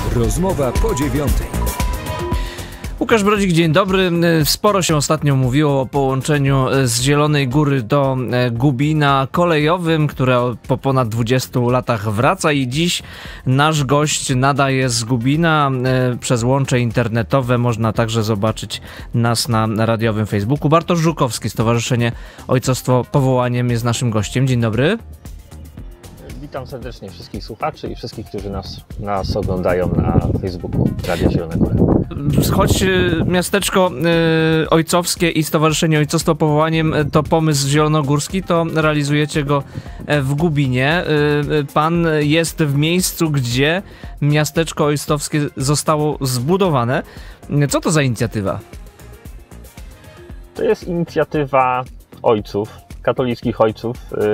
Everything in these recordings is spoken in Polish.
Rozmowa po 9. Łukasz Brodzik, dzień dobry. Sporo się ostatnio mówiło o połączeniu z Zielonej Góry do Gubina kolejowym, które po ponad 20 latach wraca i dziś nasz gość nadaje z Gubina przez łącze internetowe. Można także zobaczyć nas na radiowym Facebooku. Bartosz Żukowski, Stowarzyszenie Ojcostwo Powołaniem jest naszym gościem. Dzień dobry. Witam serdecznie wszystkich słuchaczy i wszystkich, którzy nas oglądają na Facebooku Radia Zielona Góra. Choć miasteczko ojcowskie i Stowarzyszenie Ojcostwo Powołaniem to pomysł zielonogórski, to realizujecie go w Gubinie. Pan jest w miejscu, gdzie miasteczko ojcowskie zostało zbudowane. Co to za inicjatywa? To jest inicjatywa ojców, katolickich ojców,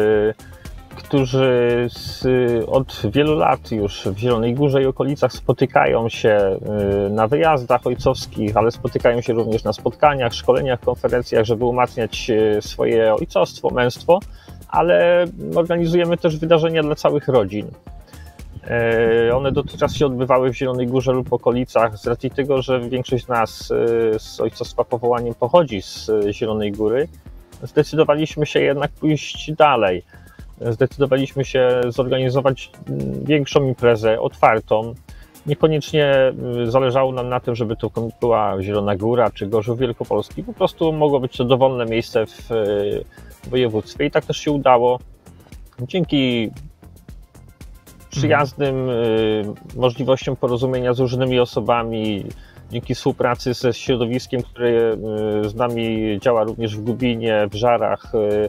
którzy od wielu lat już w Zielonej Górze i okolicach spotykają się na wyjazdach ojcowskich, ale spotykają się również na spotkaniach, szkoleniach, konferencjach, żeby umacniać swoje ojcostwo, męstwo, ale organizujemy też wydarzenia dla całych rodzin. One dotychczas się odbywały w Zielonej Górze lub okolicach z racji tego, że większość z nas z Ojcostwa Powołaniem pochodzi z Zielonej Góry. Zdecydowaliśmy się jednak pójść dalej. Zdecydowaliśmy się zorganizować większą imprezę, otwartą. Niekoniecznie zależało nam na tym, żeby to była Zielona Góra czy Gorzów Wielkopolski. Po prostu mogło być to dowolne miejsce w województwie i tak też się udało. Dzięki przyjaznym możliwościom porozumienia z różnymi osobami, dzięki współpracy ze środowiskiem, które z nami działa również w Gubinie, w Żarach,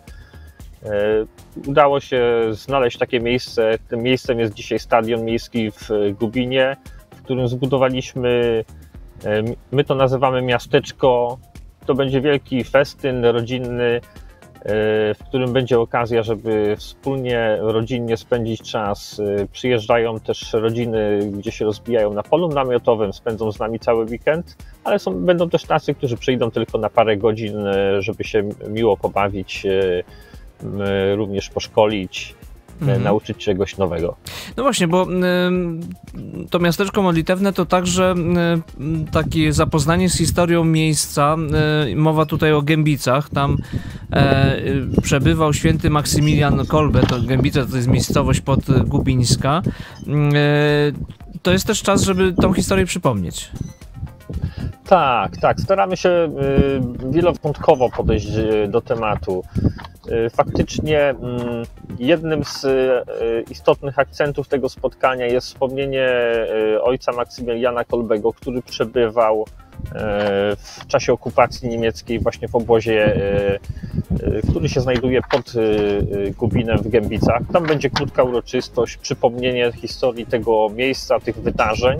udało się znaleźć takie miejsce. Tym miejscem jest dzisiaj Stadion Miejski w Gubinie, w którym zbudowaliśmy, my to nazywamy miasteczko. To będzie wielki festyn rodzinny, w którym będzie okazja, żeby wspólnie, rodzinnie spędzić czas. Przyjeżdżają też rodziny, gdzie się rozbijają na polu namiotowym, spędzą z nami cały weekend, ale będą też tacy, którzy przyjdą tylko na parę godzin, żeby się miło pobawić, również poszkolić, nauczyć czegoś nowego. No właśnie, bo to miasteczko modlitewne to także takie zapoznanie z historią miejsca. Mowa tutaj o Gębicach. Tam przebywał święty Maksymilian Kolbe. To Gębice to jest miejscowość podgubińska. To jest też czas, żeby tą historię przypomnieć. Tak. Staramy się wielowątkowo podejść do tematu. Faktycznie jednym z istotnych akcentów tego spotkania jest wspomnienie ojca Maksymiliana Kolbego, który przebywał w czasie okupacji niemieckiej właśnie w obozie, który się znajduje pod Gubinem w Gębicach. Tam będzie krótka uroczystość, przypomnienie historii tego miejsca, tych wydarzeń.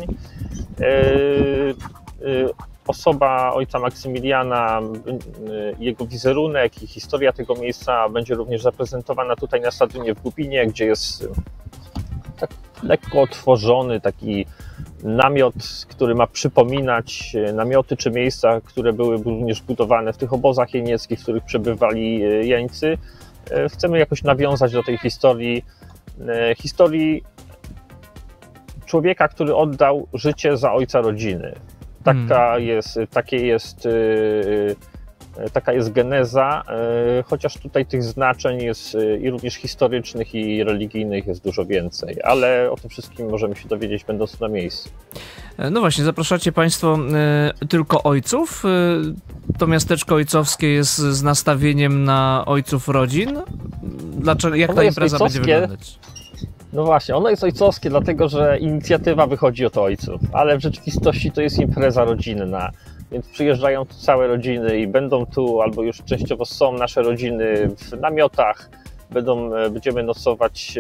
Osoba ojca Maksymiliana, jego wizerunek i historia tego miejsca będzie również zaprezentowana tutaj na stadionie w Gubinie, gdzie jest tak lekko otworzony taki namiot, który ma przypominać namioty czy miejsca, które były również budowane w tych obozach jenieckich, w których przebywali jeńcy. Chcemy jakoś nawiązać do tej historii człowieka, który oddał życie za ojca rodziny. Taka jest geneza, chociaż tutaj tych znaczeń jest i również historycznych i religijnych jest dużo więcej, ale o tym wszystkim możemy się dowiedzieć, będąc na miejscu. No właśnie, zapraszacie Państwo tylko ojców. To miasteczko ojcowskie jest z nastawieniem na ojców rodzin. Dlaczego? Jak ta impreza będzie wyglądać? No właśnie, ono jest ojcowskie, dlatego że inicjatywa wychodzi od ojców, ale w rzeczywistości to jest impreza rodzinna, więc przyjeżdżają tu całe rodziny i będą tu, albo już częściowo są nasze rodziny w namiotach, będziemy nocować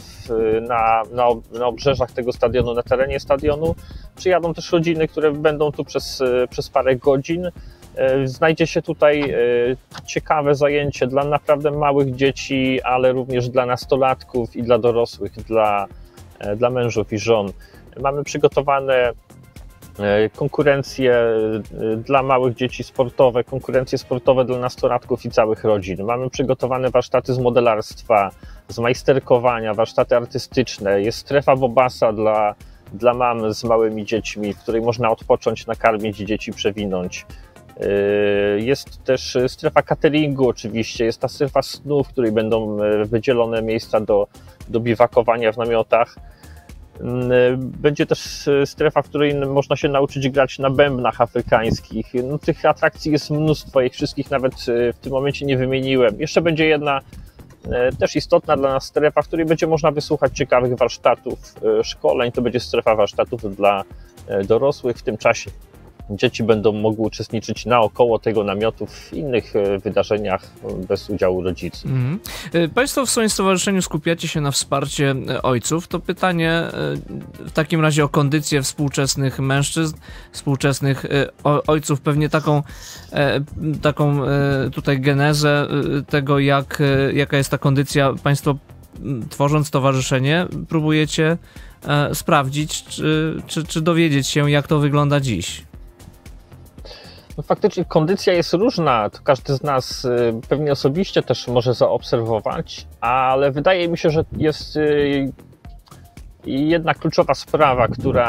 na obrzeżach tego stadionu, na terenie stadionu. Przyjadą też rodziny, które będą tu przez parę godzin. Znajdzie się tutaj ciekawe zajęcie dla naprawdę małych dzieci, ale również dla nastolatków i dla dorosłych, dla mężów i żon. Mamy przygotowane konkurencje dla małych dzieci sportowe, konkurencje sportowe dla nastolatków i całych rodzin. Mamy przygotowane warsztaty z modelarstwa, z majsterkowania, warsztaty artystyczne. Jest strefa Bobasa dla mam z małymi dziećmi, w której można odpocząć, nakarmić dzieci, przewinąć. Jest też strefa cateringu oczywiście, jest ta strefa snu, w której będą wydzielone miejsca do biwakowania w namiotach. Będzie też strefa, w której można się nauczyć grać na bębnach afrykańskich. No, tych atrakcji jest mnóstwo, ich wszystkich nawet w tym momencie nie wymieniłem. Jeszcze będzie jedna też istotna dla nas strefa, w której będzie można wysłuchać ciekawych warsztatów, szkoleń. To będzie strefa warsztatów dla dorosłych. W tym czasie dzieci będą mogły uczestniczyć naokoło tego namiotu w innych wydarzeniach bez udziału rodziców. Państwo w swoim stowarzyszeniu skupiacie się na wsparciu ojców. To pytanie w takim razie o kondycję współczesnych mężczyzn, współczesnych ojców. Pewnie taką tutaj genezę tego, jaka jest ta kondycja. Państwo tworząc stowarzyszenie próbujecie sprawdzić, czy dowiedzieć się, jak to wygląda dziś. No faktycznie kondycja jest różna, to każdy z nas pewnie osobiście też może zaobserwować, ale wydaje mi się, że jest jedna kluczowa sprawa,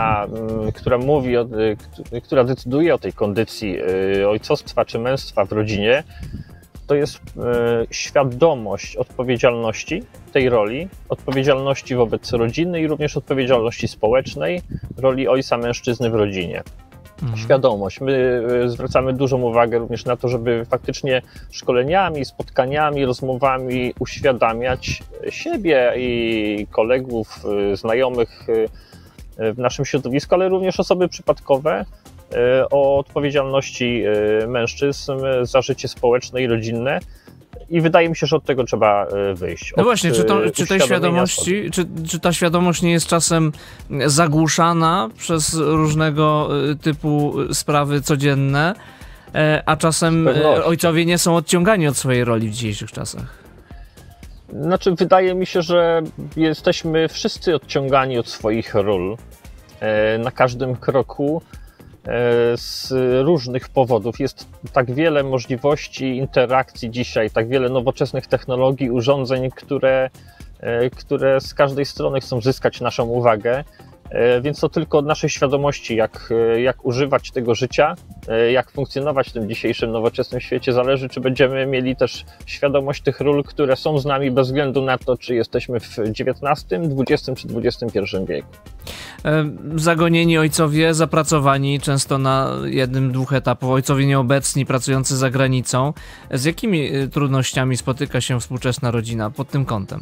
która decyduje o tej kondycji ojcostwa czy męstwa w rodzinie, to jest świadomość odpowiedzialności tej roli, odpowiedzialności wobec rodziny i również odpowiedzialności społecznej, roli ojca mężczyzny w rodzinie. Świadomość. My zwracamy dużą uwagę również na to, żeby faktycznie szkoleniami, spotkaniami, rozmowami uświadamiać siebie i kolegów, znajomych w naszym środowisku, ale również osoby przypadkowe o odpowiedzialności mężczyzn za życie społeczne i rodzinne. I wydaje mi się, że od tego trzeba wyjść. No właśnie, czy tej świadomości, czy ta świadomość nie jest czasem zagłuszana przez różnego typu sprawy codzienne, a czasem ojcowie nie są odciągani od swojej roli w dzisiejszych czasach? Znaczy, wydaje mi się, że jesteśmy wszyscy odciągani od swoich ról na każdym kroku. Z różnych powodów. Jest tak wiele możliwości interakcji dzisiaj, tak wiele nowoczesnych technologii, urządzeń, które z każdej strony chcą zyskać naszą uwagę, więc to tylko od naszej świadomości, jak używać tego życia, jak funkcjonować w tym dzisiejszym nowoczesnym świecie zależy, czy będziemy mieli też świadomość tych ról, które są z nami bez względu na to, czy jesteśmy w XIX, XX czy XXI wieku. Zagonieni ojcowie, zapracowani często na jednym, dwóch etapach, ojcowie nieobecni, pracujący za granicą. Z jakimi trudnościami spotyka się współczesna rodzina pod tym kątem?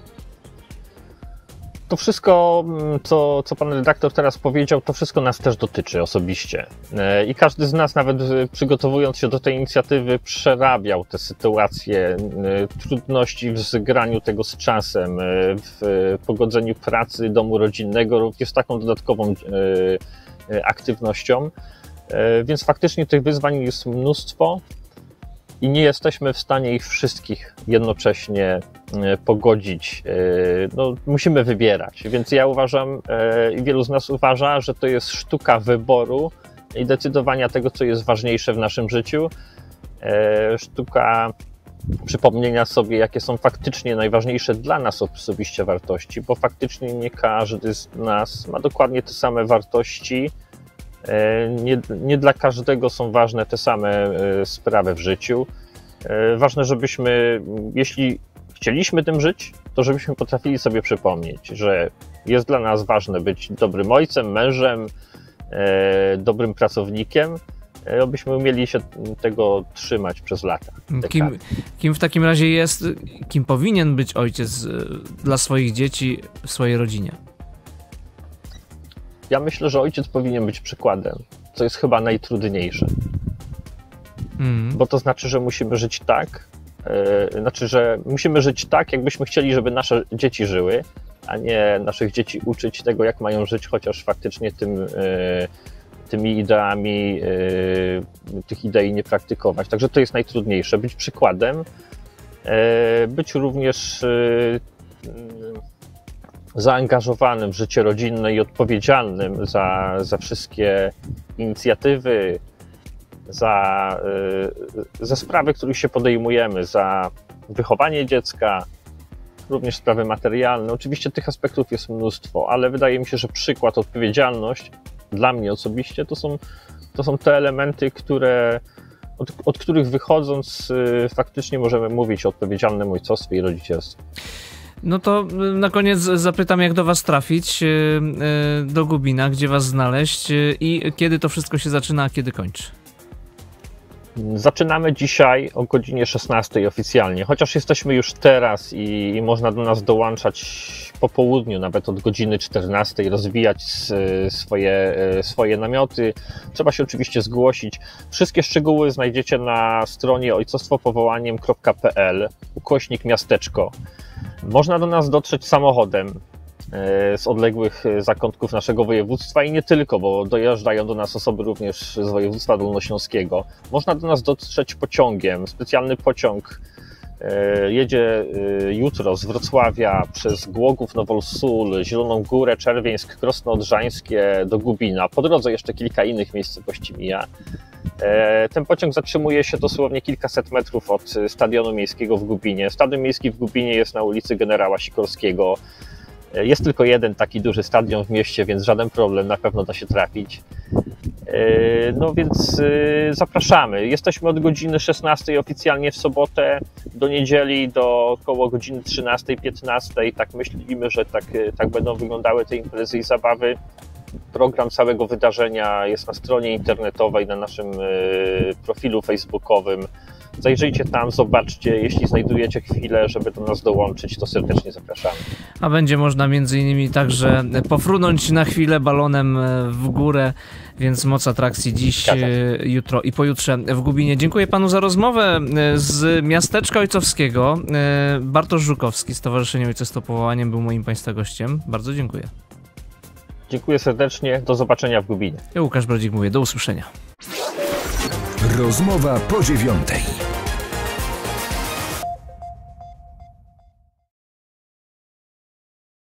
To wszystko, co pan redaktor teraz powiedział, to wszystko nas też dotyczy osobiście. I każdy z nas, nawet przygotowując się do tej inicjatywy, przerabiał te sytuacje, trudności w zgraniu tego z czasem, w pogodzeniu pracy, domu rodzinnego, również taką dodatkową aktywnością. Więc faktycznie tych wyzwań jest mnóstwo i nie jesteśmy w stanie ich wszystkich jednocześnie pogodzić. No, musimy wybierać, więc ja uważam i wielu z nas uważa, że to jest sztuka wyboru i decydowania tego, co jest ważniejsze w naszym życiu. Sztuka przypomnienia sobie, jakie są faktycznie najważniejsze dla nas osobiście wartości, bo faktycznie nie każdy z nas ma dokładnie te same wartości. Nie dla każdego są ważne te same sprawy w życiu. Ważne, żebyśmy, jeśli chcieliśmy tym żyć, to żebyśmy potrafili sobie przypomnieć, że jest dla nas ważne być dobrym ojcem, mężem, dobrym pracownikiem, abyśmy umieli się tego trzymać przez lata. Kim w takim razie kim powinien być ojciec dla swoich dzieci w swojej rodzinie? Ja myślę, że ojciec powinien być przykładem, co jest chyba najtrudniejsze. Bo to znaczy, że musimy żyć tak, jakbyśmy chcieli, żeby nasze dzieci żyły, a nie naszych dzieci uczyć tego, jak mają żyć, chociaż faktycznie tymi ideami, tych idei nie praktykować. Także to jest najtrudniejsze. Być przykładem, być również zaangażowanym w życie rodzinne i odpowiedzialnym za wszystkie inicjatywy, za sprawy, których się podejmujemy, za wychowanie dziecka, również sprawy materialne. Oczywiście tych aspektów jest mnóstwo, ale wydaje mi się, że przykład, odpowiedzialność dla mnie osobiście to są te elementy, od których wychodząc faktycznie możemy mówić o odpowiedzialnym ojcostwie i rodzicielstwie. No to na koniec zapytam, jak do was trafić, do Gubina, gdzie was znaleźć i kiedy to wszystko się zaczyna, a kiedy kończy? Zaczynamy dzisiaj o godzinie 16 oficjalnie, chociaż jesteśmy już teraz i można do nas dołączać po południu, nawet od godziny 14, rozwijać swoje namioty. Trzeba się oczywiście zgłosić. Wszystkie szczegóły znajdziecie na stronie ojcostwopowołaniem.pl /miasteczko. Można do nas dotrzeć samochodem z odległych zakątków naszego województwa i nie tylko, bo dojeżdżają do nas osoby również z województwa dolnośląskiego. Można do nas dotrzeć pociągiem. Specjalny pociąg jedzie jutro z Wrocławia przez Głogów, Nowol-Sól, Zieloną Górę, Czerwieńsk, Krosno Odrzańskie do Gubina. Po drodze jeszcze kilka innych miejscowości mija. Ten pociąg zatrzymuje się dosłownie kilkaset metrów od Stadionu Miejskiego w Gubinie. Stadion Miejski w Gubinie jest na ulicy Generała Sikorskiego. Jest tylko jeden taki duży stadion w mieście, więc żaden problem, na pewno da się trafić. No więc zapraszamy. Jesteśmy od godziny 16 oficjalnie w sobotę do niedzieli do około godziny 13-15. Tak myślimy, że tak będą wyglądały te imprezy i zabawy. Program całego wydarzenia jest na stronie internetowej, na naszym profilu facebookowym. Zajrzyjcie tam, zobaczcie, jeśli znajdujecie chwilę, żeby do nas dołączyć, to serdecznie zapraszamy. A będzie można między innymi także pofrunąć na chwilę balonem w górę, więc moc atrakcji dziś, jutro i pojutrze w Gubinie. Dziękuję panu za rozmowę z Miasteczka Ojcowskiego. Bartosz Żukowski, Stowarzyszenie Ojcostwo Powołaniem był moim państwa gościem. Bardzo dziękuję. Dziękuję serdecznie, do zobaczenia w Gubinie. Ja Łukasz Brodzik mówię, do usłyszenia. Rozmowa po 9.